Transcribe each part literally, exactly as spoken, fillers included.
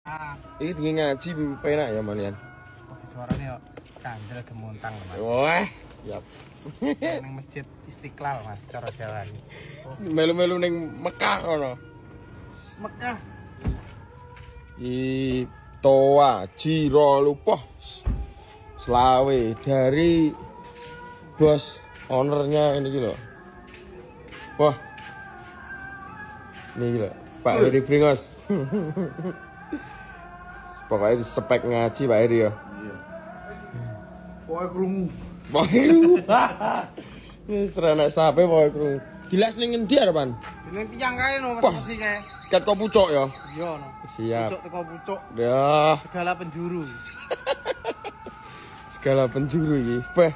Ah, ini tinggi ngaji penak ya malian. suaranya yuk kandel gemontang Mas. Wah, siap. Neng Masjid Istiqlal Mas, cara Jawa. Melu-melu ning Mekah kono. Mekah. I toa jiro lupa. Selawe dari bos ownernya ini gitu. Wah. Ini gila, Pak Heri Bringos. Pokoknya di spek ngaji Pak Heri ya. Iya. Pokoknya krungu. Pokoknya krungu. Ini serana sampai pokoknya krungu. Gilas ning ngendi arepan? Ning tiyang kae no mesti kae. Ket kok pucuk ya? Iya no. Siap. Pucuk teko pucuk. Ya. Segala penjuru. Segala penjuru iki. Beh.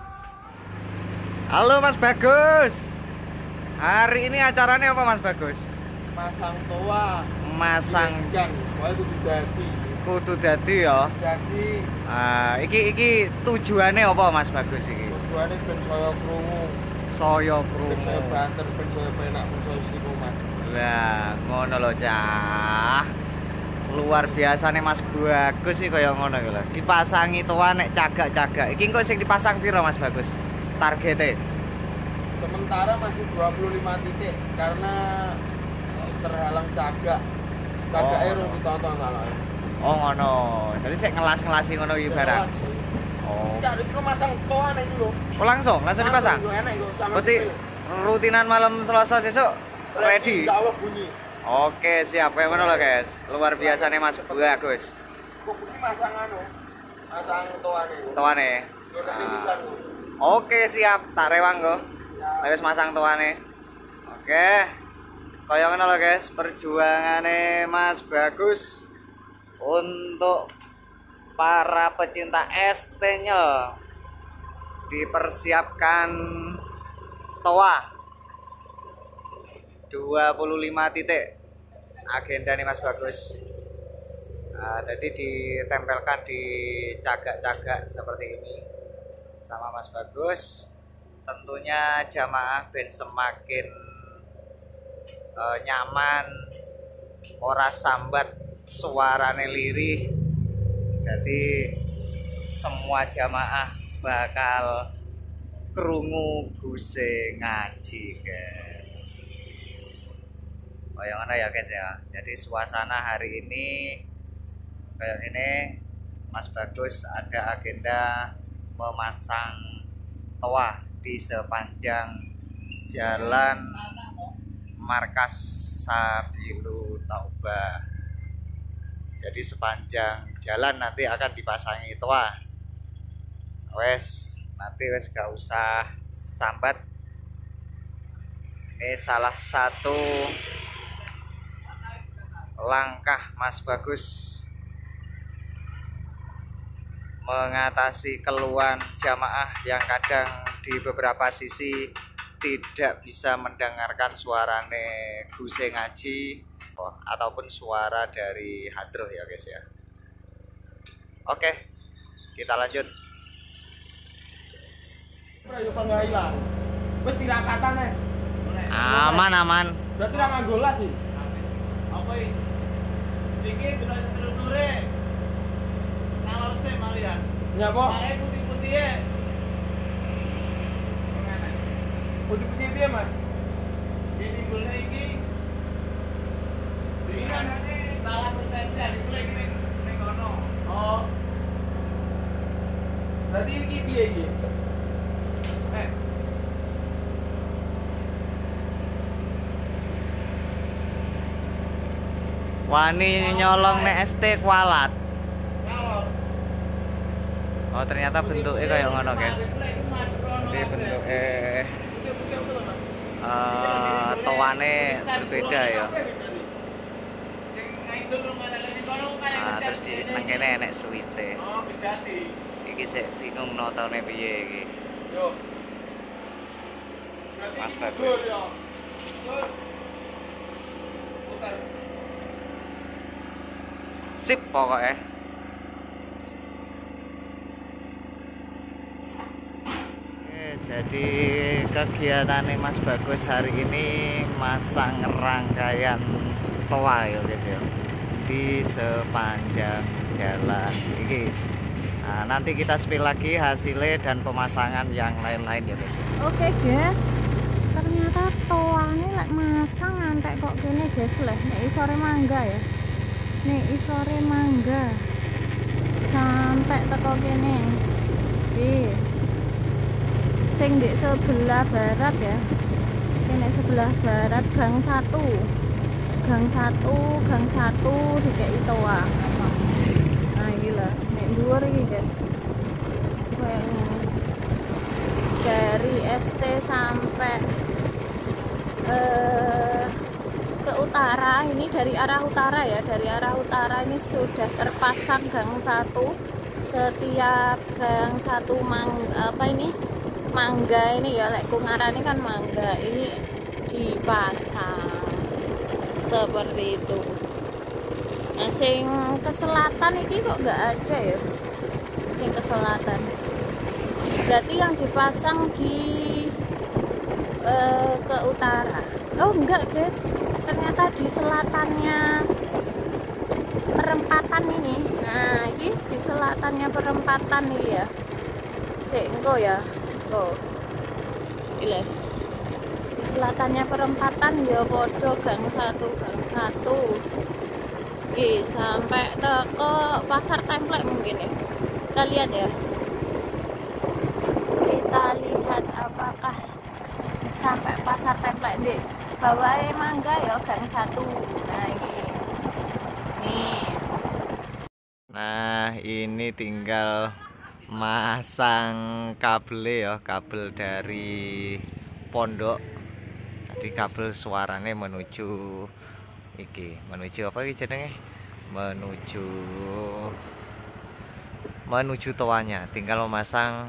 Halo Mas Bagus. Hari ini acaranya apa Mas Bagus? Masang toa. Masang Jan, wae kudu dadi. Kudu dadi ya. Jadi Ah, iki iki tujuannya apa Mas Bagus iki? tujuane ben saya krungu, Saya ben saya krungu. banter, ben saya penak, ben saya istiqomah. Lah, ngono lho, Cah. Luar biasa nih Mas Bagus sih kaya ngono iki lho. Dipasangi toa nek cagak-cagak. Iki engko sing dipasang piro Mas Bagus? Targete. Sementara masih dua puluh lima titik karena terhalang cagak. Cagaknya Oh. rung ditonton salah. Oh ngono. Jadi sik ngelas-ngelasi ngono iki barang. Oh. Enggak, iki kok masang toa nek iki lho. Oh langsung, langsung dipasang. Langsung, enak iku, sama Berarti sepil. rutinan malam Selasa besok ready. Insyaallah bunyi. Oke, siap. Kayak ngono lho, guys. Luar biasa nih Mas Bagus. Kok bunyi masang anu? Masang toane. Toane. Nah. Oke, siap. Tak rewang kok. Wis masang toane. Oke. Kaya ngono lho, guys. Perjuangane Mas Bagus untuk para pecinta es tenyel. Dipersiapkan toa dua puluh lima titik agenda nih Mas Bagus. Nah, jadi ditempelkan di cagak-cagak seperti ini sama Mas Bagus. Tentunya jamaah ben semakin uh, nyaman, ora sambat, suarane lirih. Jadi semua jamaah bakal krungu guse ngaji, guys. Oh yang mana ya guys ya. Jadi suasana hari ini kayak ini Mas Bagus ada agenda memasang toa di sepanjang jalan Markas Sabilu Taubah. Jadi sepanjang jalan nanti akan dipasangi toa. Wes, nanti wes gak usah sambat. Ini salah satu langkah Mas Bagus mengatasi keluhan jamaah yang kadang di beberapa sisi tidak bisa mendengarkan suarane guse ngaji oh, ataupun suara dari hadroh ya guys ya. Oke, kita lanjut. Aman aman. Berarti ra nganggo las sih. Apa iki? Iki terus-terus ngalor se malian. Nyapa? Pakai putih-putih e. Putih-putih piye, Mas? Ini gule iki. Iki kan salah persepsi iki lagi ning ning kono. Oh. Berarti iki piye iki? Eh. Wani nyolong nek S T kualat. Oh ternyata bentuknya kayak ngono guys. Jadi bentuknya uh, toane berbeda ya. Nah, terus di nengkene enek suwite. Iki sik bingung notone piye iki. Mas Bagus. Sip pokoknya. Jadi kegiatan Mas Bagus hari ini masang rangkaian toa ya guys ya. di sepanjang jalan ini. Nah, nanti kita spill lagi hasilnya dan pemasangan yang lain-lain ya guys. Oke guys, ternyata toane lek masang ngantek kok gini guys. Lah nek isore mangga ya, nek isore mangga sampai teko kene di sing di sebelah barat ya, sing di sebelah barat gang satu gang satu gang satu dikei toa. Nah gila nek dhuwur iki guys, kayak ngene dari S T sampai eh, ke utara. Ini dari arah utara ya, dari arah utara ini sudah terpasang gang satu. Setiap gang satu mang apa ini mangga ini ya, lek kungarane kan mangga ini dipasang seperti itu. Nah sing ke selatan ini kok nggak ada ya, sing ke selatan berarti yang dipasang di uh, ke utara. Oh enggak guys, ternyata di selatannya perempatan ini. Nah ini di selatannya perempatan ini ya, si engko ya engko gila di selatannya perempatan ya podo gang satu gang satu Oke, sampai ke, ke pasar template mungkin ya. Kita lihat ya. Kita lihat apakah sampai pasar template di bawah mangga ya gang satu. Nah ini. Nih. Nah, ini tinggal masang kabel ya, kabel dari pondok. Tadi kabel suaranya menuju iki, menuju apa iki jenenge? Menuju menuju toanya. Tinggal memasang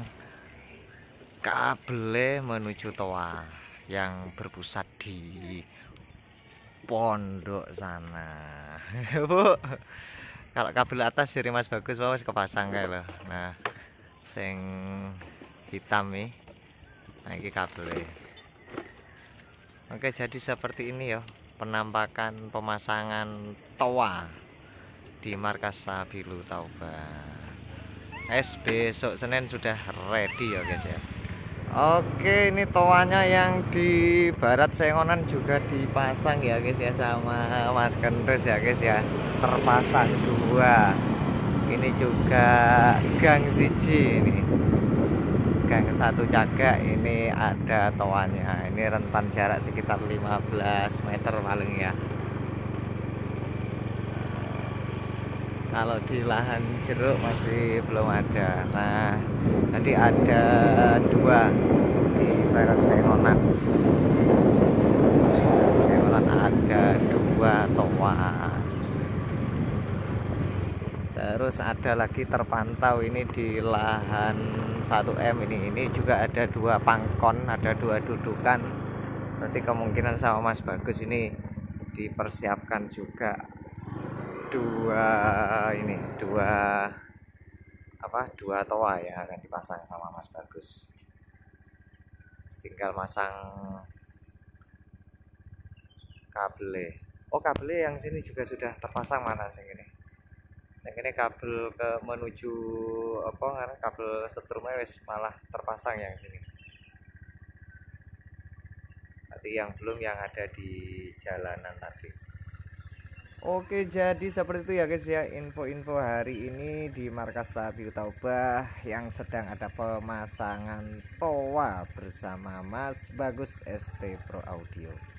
kabel menuju toa yang berpusat di pondok sana. Bu. Kalau kabel atas dari Mas Bagus wis kepasang kae lho. Nah, sing hitam nih. Nah, ini kabelnya. Oke, jadi seperti ini ya penampakan pemasangan toa di markas Sabilu Taubah. Es besok Senin sudah ready ya guys ya. Oke, ini toanya yang di barat Sengonan juga dipasang ya guys ya, sama Mas Kendus ya guys ya. Terpasang dua. Ini juga gang siji ini. Gang satu Cagak ini ada toanya. Ini rentan jarak sekitar lima belas meter paling ya. Kalau di lahan jeruk masih belum ada. Nah, tadi ada dua di barat Sengonan. Sengonan ada dua toa. Terus ada lagi terpantau ini di lahan satu M ini. Ini juga ada dua pangkon, ada dua dudukan. Berarti kemungkinan sama Mas Bagus ini dipersiapkan juga dua ini, dua apa? Dua toa yang akan dipasang sama Mas Bagus. Tinggal masang kabel. Oh, kabel yang sini juga sudah terpasang. Mana sing ini? Sing ini kabel ke menuju apa karena kabel setrumnya wis malah terpasang yang sini. Tadi yang belum yang ada di jalanan tadi. Oke, jadi seperti itu ya guys ya info-info hari ini di markas Sabilu Taubah yang sedang ada pemasangan toa bersama Mas Bagus S T Pro Audio.